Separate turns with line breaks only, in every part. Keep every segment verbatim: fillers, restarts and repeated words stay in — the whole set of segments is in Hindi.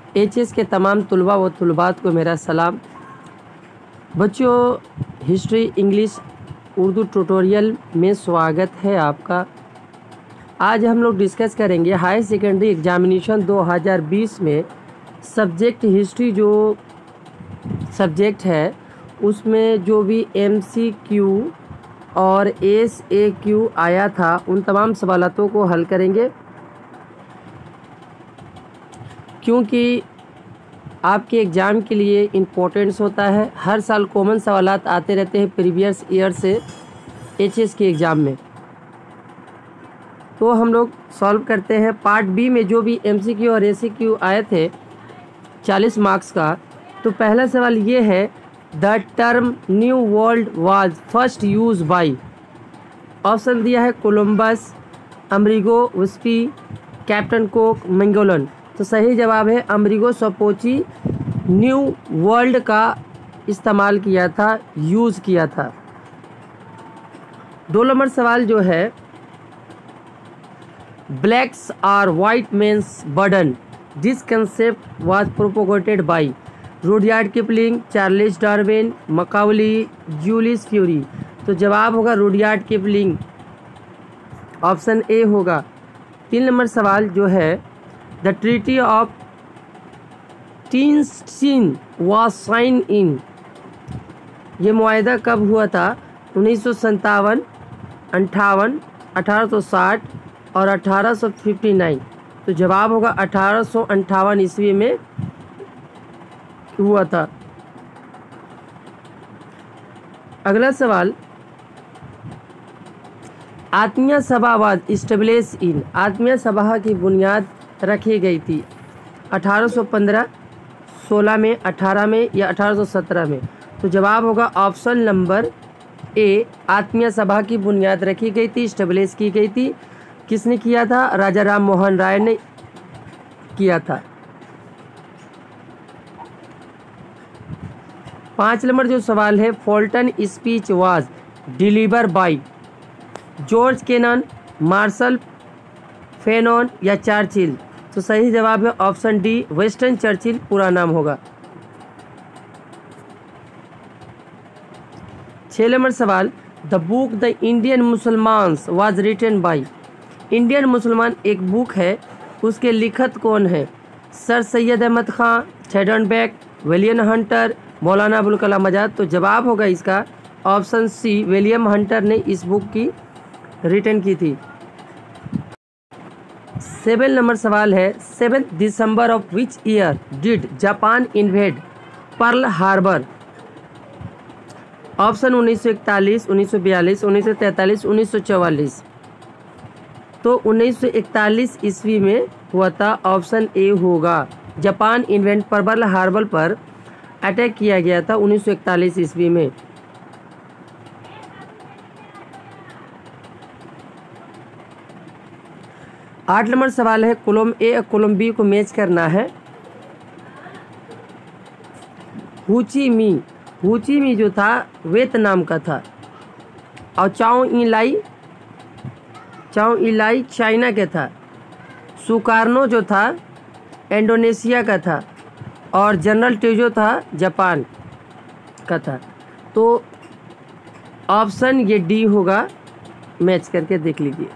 एच एस के तमाम तुलबा व तुलबात को मेरा सलाम। बच्चों, हिस्ट्री इंग्लिश उर्दू ट्यूटोरियल में स्वागत है आपका। आज हम लोग डिस्कस करेंगे हायर सेकेंडरी एग्जामिनेशन दो हज़ार बीस में सब्जेक्ट हिस्ट्री जो सब्जेक्ट है उसमें जो भी एम सी क्यू और एस ए क्यू आया था उन तमाम सवालों को हल करेंगे, क्योंकि आपके एग्ज़ाम के लिए इम्पोर्टेंस होता है। हर साल कॉमन सवालात आते रहते हैं प्रीवियस ईयर से एच एस के एग्ज़ाम में, तो हम लोग सॉल्व करते हैं। पार्ट बी में जो भी एम सी क्यू और ए सी क्यू आए थे चालीस मार्क्स का, तो पहला सवाल ये है, the term new world was first used by. Option दिया है Columbus, Amerigo Vespucci, captain Cook, Magellan. तो सही जवाब है अमरीगो वेस्पुची न्यू वर्ल्ड का इस्तेमाल किया था, यूज़ किया था। दो नंबर सवाल जो है, blacks are white men's burden, this concept was propagated by Rudyard Kipling, Charles Darwin, Macaulay, Julius Fury. तो जवाब होगा रुडयार्ड किपलिंग, ऑप्शन ए होगा। तीन नंबर सवाल जो है, the treaty of Tientsin was signed in, ये मुआहदा कब हुआ था? उन्नीस सौ सत्तावन, अंठावन, अठारह सौ साठ और अठारह सौ उनसठ। तो जवाब होगा अठारह सौ अंठावन ईस्वी में हुआ था। अगला सवाल, आत्मीय सभा वाज इस्टेब्लिश इन, आत्मीय सभा की बुनियाद रखी गई थी अठारह सौ पंद्रह, सोलह में, अठारह में या अठारह सौ सत्रह में। तो जवाब होगा ऑप्शन नंबर ए, आत्मीय सभा की बुनियाद रखी गई थी, इस्टेब्लिश की गई थी। किसने किया था? राजा राम मोहन राय ने किया था। पाँच नंबर जो सवाल है, Fulton speech was delivered by George Kennan, Marshall Fenon या चर्चिल। तो सही जवाब है ऑप्शन डी, वेस्टन चर्चिल पूरा नाम होगा। छह नंबर सवाल, the book the Indian Musalmans was written by, Indian मुसलमान एक बुक है, उसके लिखत कौन है? Sir Syed Ahmad Khan, Theodore Beck, William Hunter, मौलाना अबुल कलाम आज़ाद। तो जवाब होगा इसका ऑप्शन सी, विलियम हंटर ने इस बुक की रिटन की थी। सेवन नंबर सवाल है, seven December of which year did Japan invade Pearl Harbor? Option उन्नीस सौ इकतालीस, उन्नीस सौ बयालीस, उन्नीस सौ तैंतालीस, उन्नीस सौ चौवालीस। तो उन्नीस सौ इकतालीस ईस्वी में हुआ था, ऑप्शन ए होगा। जापान इन्वेड पर्ल हार्बर पर अटैक किया गया था उन्नीस सौ इकतालीस ईस्वी में। आठ नंबर सवाल है, कॉलम ए और कॉलम बी को मैच करना है। हुची मी, हुची मी जो था वियतनाम का था, और चाओ इलाई, चाओ इलाई चाइना के था। सुकार्नो जो था इंडोनेशिया का था, और जनरल टेजो था जापान का था। तो ऑप्शन ये डी होगा, मैच करके देख लीजिए।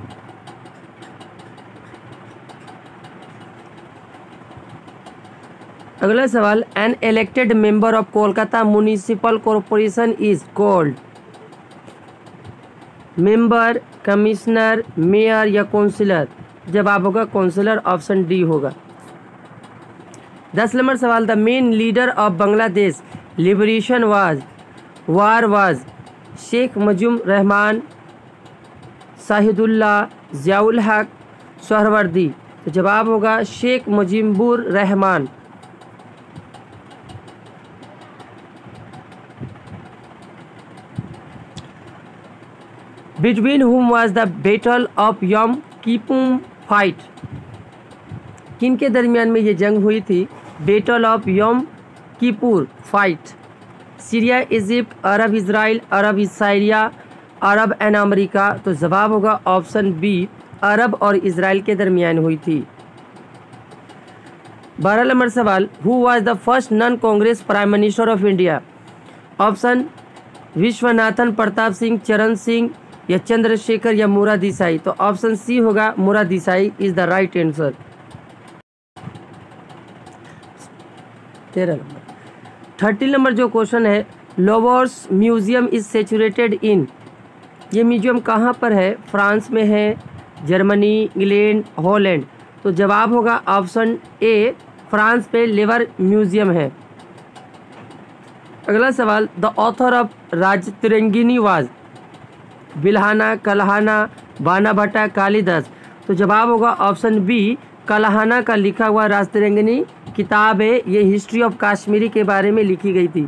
अगला सवाल, an elected member of Kolkata municipal corporation is called, member, commissioner, mayor या काउंसिलर? जवाब होगा काउंसिलर, ऑप्शन डी होगा। दस नंबर सवाल, the main leader of Bangladesh liberation was war was Sheikh Mujibur Rahman, Shahidullah, Ziaul Haq, Suhrawardy. तो जवाब होगा Sheikh Mujibur Rahman. Between whom was the battle of Yom Kippur fight, किन के दरमियान में ये जंग हुई थी? Battle of Yom Kippur fight. Syria, Egypt, Arab Israel, Arab Syria, Arab and America. तो जवाब होगा ऑप्शन बी, अरब और इजराइल के दरमियान हुई थी। बारह नंबर सवाल, who was the first non Congress prime minister of India? Option Vishwanathan Pratap Singh, Charan Singh या चंद्रशेखर या मोरा देसाई। तो ऑप्शन सी होगा Morarji Desai is the right answer. तेरह नंबर थर्टी नंबर जो क्वेश्चन है, Louvre's museum is situated in, ये म्यूजियम कहाँ पर है? फ्रांस में है, जर्मनी, इंग्लैंड, हॉलैंड। तो जवाब होगा ऑप्शन ए, फ्रांस पे लेवर म्यूजियम है। अगला सवाल, the author of Rajatarangini was, Bilhana, Kalhana, Banabhatta, Kalidas. तो जवाब होगा ऑप्शन बी, कल्हाना का लिखा हुआ राजतरंगिणी किताब है, ये हिस्ट्री ऑफ कश्मीरी के बारे में लिखी गई थी।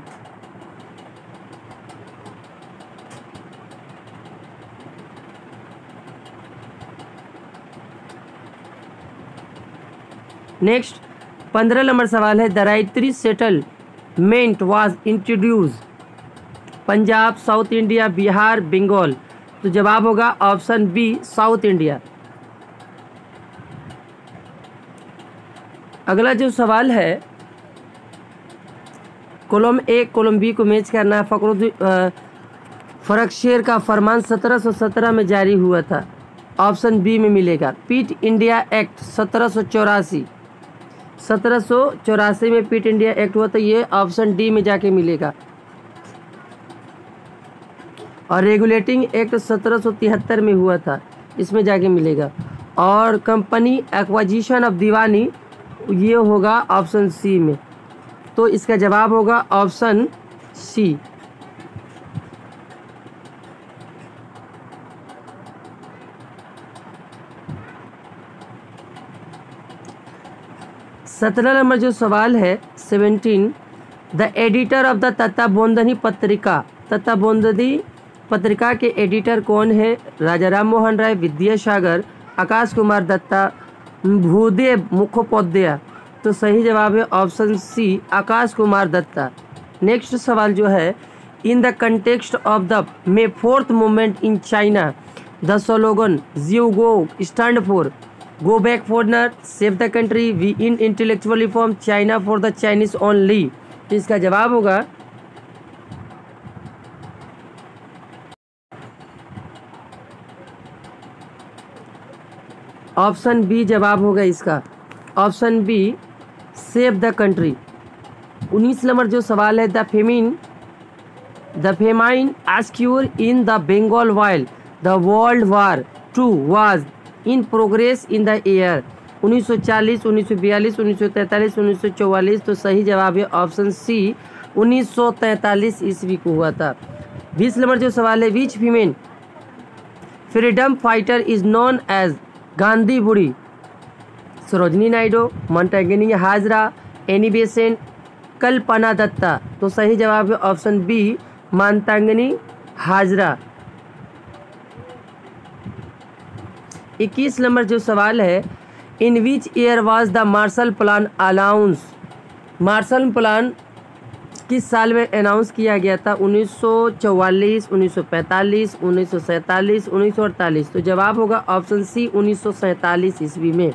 नेक्स्ट पंद्रह नंबर सवाल है, the ryotwari settlement was introduce, Punjab, South India, Bihar, Bengal. तो जवाब होगा ऑप्शन बी, साउथ इंडिया। अगला जो सवाल है, कॉलम ए कॉलम बी को मैच करना है। फखरुद्दीन फरखशेर का फरमान सत्रह सौ सत्रह में जारी हुआ था, ऑप्शन बी में मिलेगा। पीट इंडिया एक्ट सत्रह सौ चौरासी सत्रह सौ चौरासी में पीट इंडिया एक्ट हुआ, तो ये ऑप्शन डी में जाके मिलेगा। और रेगुलेटिंग एक्ट सत्रह सौ तिहत्तर में हुआ था, इसमें जाके मिलेगा। और कंपनी एक्वाजिशन ऑफ दीवानी, ये होगा ऑप्शन सी में। तो इसका जवाब होगा ऑप्शन सी। सत्रह नंबर जो सवाल है, seventeen, the editor of the Tattvabodhini Patrika, Tattvabodhini पत्रिका के एडिटर कौन है? राजा राम मोहन राय, विद्यासागर, आकाश कुमार दत्ता, भूदेव मुखोपाध्याय। तो सही जवाब है option C, Akash Kumar Dutta. Next सवाल जो है, in the context of the May Fourth movement in China the slogan जियो go stand for, go back foreigner, save the country, we in intellectual reform, China for the Chinese only. तो इसका जवाब होगा ऑप्शन बी, जवाब होगा इसका option B, save the country. उन्नीस नंबर जो सवाल है, the famine the famine occur in the Bengal while the world war two was in progress in the year उन्नीस सौ चालीस, उन्नीस सौ बयालीस, उन्नीस सौ तैंतालीस, उन्नीस सौ चौवालीस। तो सही जवाब है ऑप्शन सी, उन्नीस सौ तैंतालीस ईस्वी को हुआ था। बीस नंबर जो सवाल है, which female freedom fighter is known as Gandhi Budhi? Sarojini Naidu, Matangini Hazra, Annie Besant, Kalpana Dutta. तो सही जवाब है ऑप्शन बी, मोंटेगिनी हाजरा। इक्कीस नंबर जो सवाल है, in which year was the Marshall plan announce? Marshall plan किस साल में अनाउंस किया गया था? उन्नीस सौ चौवालीस, उन्नीस सौ पैंतालीस, उन्नीस सौ सैंतालीस, उन्नीस सौ अड़तालीस। तो जवाब होगा ऑप्शन सी, उन्नीस सौ सैंतालीस ईस्वी में।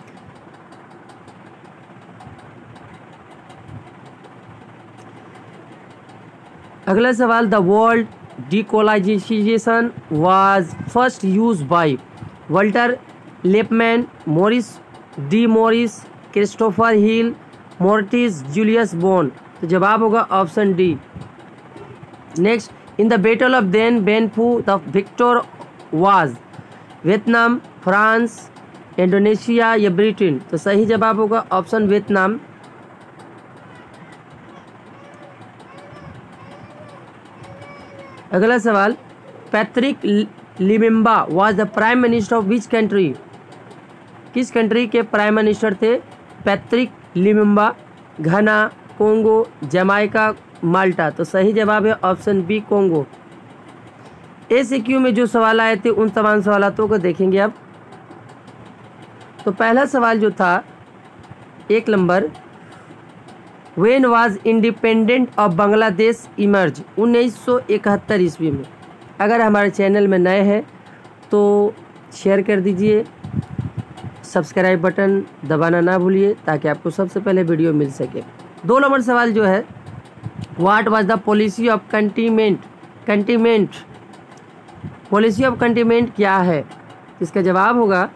अगला सवाल, the world decolonization was first use by Walter Lippmann, Maurice de Maurice, Christopher Hill, Moritz Julius Bonn. तो जवाब होगा option D. Next, in the battle of Dien Bien Phu the victor was Vietnam, France, Indonesia या ब्रिटेन? तो सही जवाब होगा ऑप्शन वियतनाम। अगला सवाल, Patrick Lumumba was the prime minister of which country? किस कंट्री के प्राइम मिनिस्टर थे Patrick Lumumba? Ghana, Congo, Jamaica, माल्टा? तो सही जवाब है ऑप्शन बी, कोंगो। एसक्यू में जो सवाल आए थे उन तमाम सवालों को देखेंगे अब। तो पहला सवाल जो था एक number, when was independent of Bangladesh emerge? उन्नीस सौ इकहत्तर ईस्वी में। अगर हमारे चैनल में नए हैं तो शेयर कर दीजिए, सब्सक्राइब बटन दबाना ना भूलिए ताकि आपको सबसे पहले वीडियो मिल सके। दो नंबर सवाल जो है, what was the policy of containment containment policy of containment क्या है? इसका जवाब होगा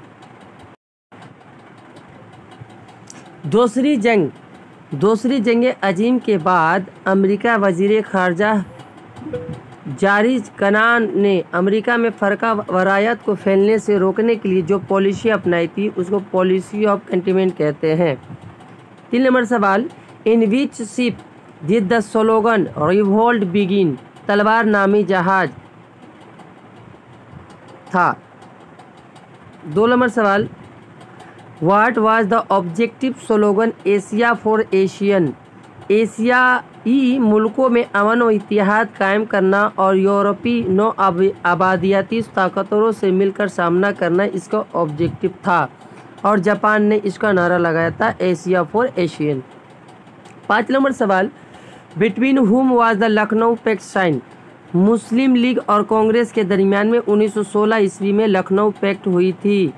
दूसरी जंग दूसरी जंग अजीम के बाद अमेरिका वजीर खारजा जारिज कनान ने अमेरिका में फ़रका वारियत को फैलने से रोकने के लिए जो पॉलिसी अपनाई थी उसको पॉलिसी ऑफ कंटेनमेंट कहते हैं। तीन नंबर सवाल, in which ship did the slogan revolt begin? Talwar नामी जहाज था। दो नंबर सवाल, what was the objective slogan Asia for Asian? एशियाई मुल्कों में अमन व इत्तेहाद कायम करना और यूरोपीय नौ आबादियाती ताकतों से मिलकर सामना करना इसका ऑब्जेक्टिव था और जापान ने इसका नारा लगाया था एशिया फॉर एशियन। पाँच नंबर सवाल, between whom was the Lucknow pact sign? Muslim League और कांग्रेस के दरमियान में उन्नीस सौ सोलह ईस्वी में लखनऊ पैक्ट हुई थी।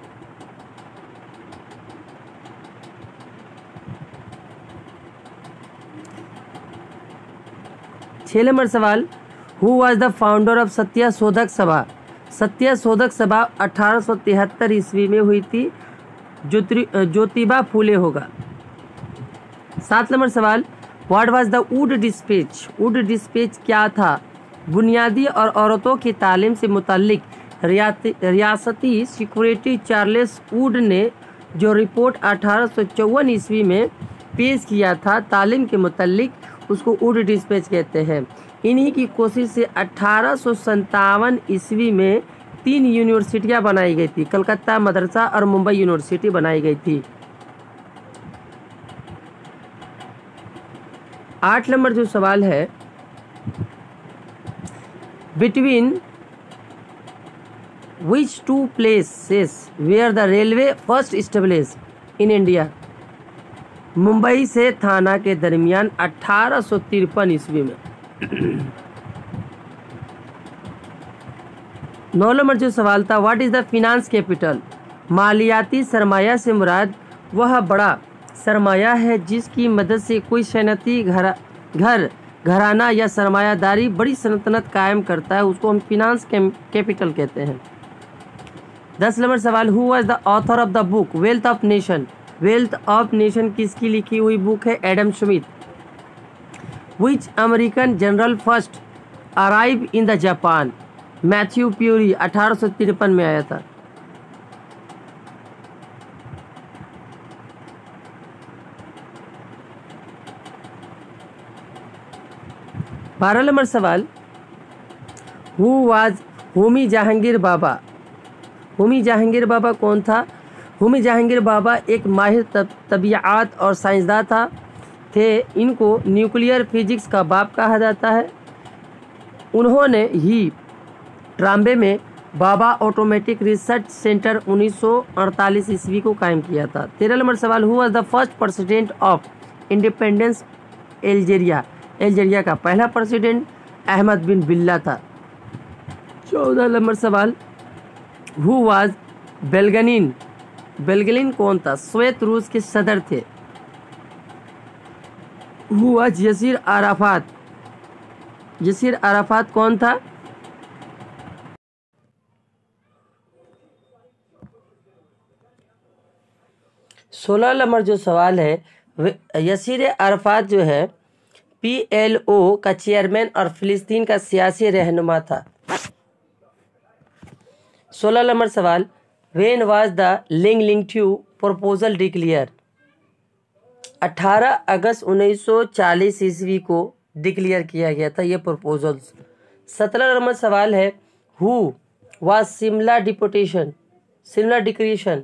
छह नंबर सवाल, who was the founder of Satya Shodhak सभा? सत्य शोधक सभा अठारह सौ तिहत्तर ईस्वी में हुई थी। ज्योतिबा फूले होगा। सात नंबर सवाल, what was the Wood dispatch? Wood dispatch क्या था? बुनियादी और औरतों की तालीम से मुतल्लिक रियासती सिक्योरिटी चार्ल्स वुड ने जो रिपोर्ट अठारह सौ चौवन ईस्वी में पेश किया था तालीम के मुतल्लिक, उसको वुड डिस्पैच कहते हैं। इन्हीं की कोशिश से अठारह सौ सत्तावन ईस्वी में तीन यूनिवर्सिटियां बनाई गई थी, कलकत्ता मदरसा और मुंबई यूनिवर्सिटी बनाई गई थी। आठ नंबर जो सवाल है, between which two places where the railway first established in India? Mumbai से थाना के दरमियान अठारह सौ तिरपन ईस्वी में। नौ नंबर जो सवाल था, what is the finance capital? मालियाती सरमाया से मुराद वह बड़ा सरमाया है जिसकी मदद से कोई सनती घर घर घराना या सरमायादारी बड़ी सल्तनत कायम करता है, उसको हम फिनांस कैपिटल कहते हैं। दस नंबर सवाल, who was the author of the book wealth of nation? Wealth of nation किसकी लिखी हुई बुक है? Adam Smith. Which American general first arrive in the Japan? Matthew Perry अठारह सौ तिरपन में आया था। बारह नंबर सवाल, हु वाज होमी जहांगीर बाबा? होमी जहांगीर बाबा कौन था? होमी जहांगीर बाबा एक माहिर तब, तबियात और साइंसदान था थे इनको न्यूक्लियर फिजिक्स का बाप कहा जाता है। उन्होंने ही ट्राम्बे में बाबा ऑटोमेटिक रिसर्च सेंटर उन्नीस सौ अड़तालीस ईस्वी को कायम किया था। तेरह नंबर सवाल, who was the first president of independence Algeria? Algeria का पहला प्रेसिडेंट अहमद बिन बिल्ला था। चौदह नंबर सवाल, हु वाज बेलगनिन? बेलगनिन कौन था? श्वेत रूस के सदर थे। Who was Yasser Arafat? Yasser Arafat कौन था? सोलह नंबर जो सवाल है, यसीर अराफात जो है पी एल ओ का चेयरमैन और फिलिस्तीन का सियासी रहनुमा था। सोलह नंबर सवाल, when was the Linlithgow proposal declare? अठारह अगस्त उन्नीस सौ चालीस ईस्वी को डिक्लेयर किया गया था ये प्रपोजल्स। सत्रह नंबर सवाल है, who was Shimla deputation Shimla declaration?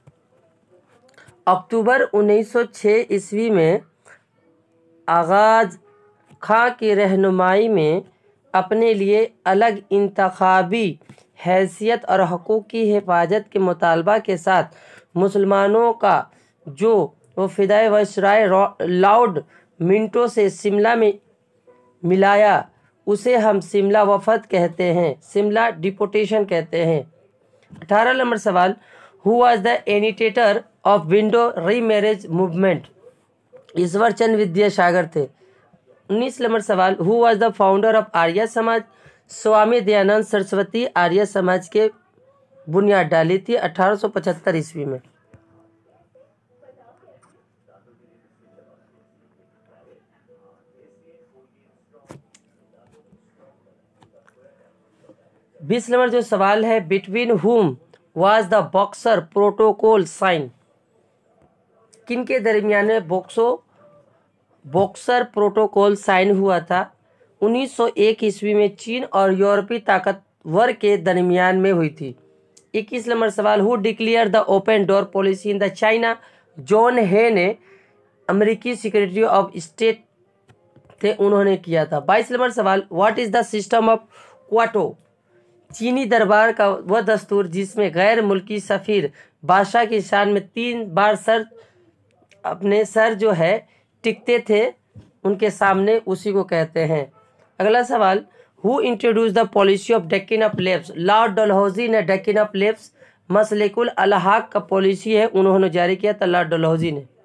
अक्टूबर उन्नीस सौ छह ईस्वी में आगाज खां की रहनुमाई में अपने लिए अलग इंतखाबी हैसियत और हकूक़ की हिफाजत के मुतालबा के साथ मुसलमानों का जो वो फिदाए वायसराय लॉर्ड मिंटो से शिमला में मिलाया उसे हम शिमला वफद कहते हैं, शिमला डिपोटेशन कहते हैं। अठारह नंबर सवाल, who was the initiator of widow remarriage movement? Ishwar Chandra Vidyasagar थे। उन्नीस नंबर सवाल, who was the founder of Arya Samaj? Swami Dayanand Saraswati Arya Samaj के बुनियाद डाली थी अठारह सौ पचहत्तर ईस्वी में। बीस नंबर जो सवाल है, between whom was the Boxer protocol sign? किनके दरमियान में बॉक्सो बॉक्सर प्रोटोकॉल साइन हुआ था? उन्नीस सौ एक ईस्वी में चीन और यूरोपीय ताकतवर के दरमियान में हुई थी। इक्कीस नंबर सवाल, who declare the open door policy in the China? John Hay ने, अमेरिकी सेक्रेटरी ऑफ स्टेट थे, उन्होंने किया था। बाईस नंबर सवाल, what is the system of kowtow? चीनी दरबार का वह दस्तूर जिसमें गैर मुल्की सफीर बादशाह की शान में तीन बार सर अपने सर जो है टिकते थे उनके सामने, उसी को कहते हैं। अगला सवाल, who introduce the policy of doctrine of lapse? Lord Dalhousie ने डेक्कन ऑफ लेप्स मसलेकुल अलहाक का पॉलिसी है, उन्होंने जारी किया था, लॉर्ड डलहौजी ने।